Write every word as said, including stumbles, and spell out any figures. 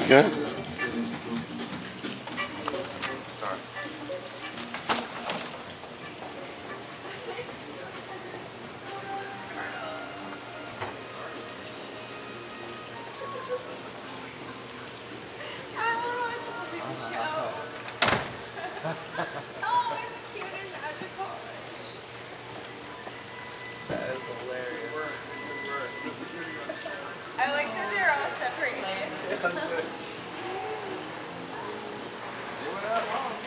Good. Sorry. Oh, it's cute and magical. That is hilarious. I like that they're all separated. Yeah, switch. They went out long.